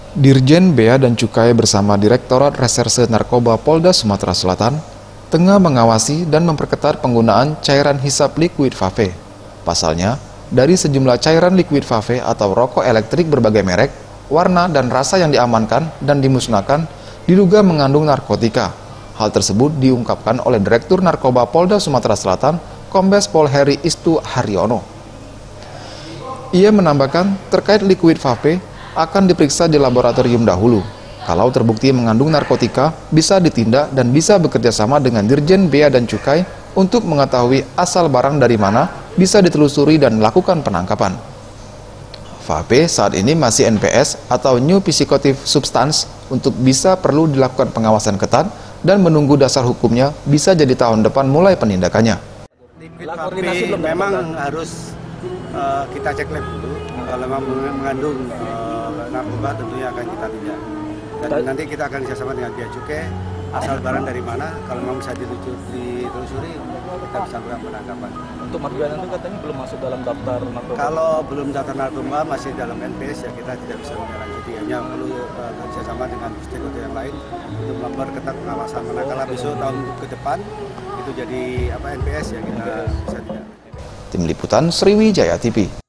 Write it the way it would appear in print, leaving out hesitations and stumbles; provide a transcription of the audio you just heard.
Dirjen Bea dan Cukai bersama Direktorat Reserse Narkoba Polda Sumatera Selatan tengah mengawasi dan memperketat penggunaan cairan hisap liquid vape. Pasalnya, dari sejumlah cairan liquid vape atau rokok elektrik berbagai merek, warna dan rasa yang diamankan dan dimusnahkan diduga mengandung narkotika. Hal tersebut diungkapkan oleh Direktur Narkoba Polda Sumatera Selatan, Kombes Pol Heri Istu Haryono. Ia menambahkan terkait liquid vape akan diperiksa di laboratorium dahulu. Kalau terbukti mengandung narkotika, bisa ditindak dan bisa bekerja sama dengan Dirjen Bea dan Cukai untuk mengetahui asal barang dari mana, bisa ditelusuri dan melakukan penangkapan. Vape saat ini masih NPS atau New Psychoactive Substance untuk bisa perlu dilakukan pengawasan ketat dan menunggu dasar hukumnya bisa jadi tahun depan mulai penindakannya. Liquid vape memang harus kita cek lab dulu. Kalau memang mengandung narkoba tentunya akan kita tindak. Dan nanti kita akan bersama dengan Bea Cukai asal barang dari mana. Kalau memang bisa ditelusuri, kita bisa melakukan penangkapan. Untuk Marjuana itu katanya belum masuk dalam daftar narkoba. Kalau belum daftar narkoba masih dalam NPS ya kita tidak bisa menindaklanjuti. Hanya perlu bersama dengan stakeholder yang lain untuk memperketat pengawasan. Manakala besok tahun ke depan itu jadi NPS ya kita bisa tindak. Tim Liputan Sriwijaya TV.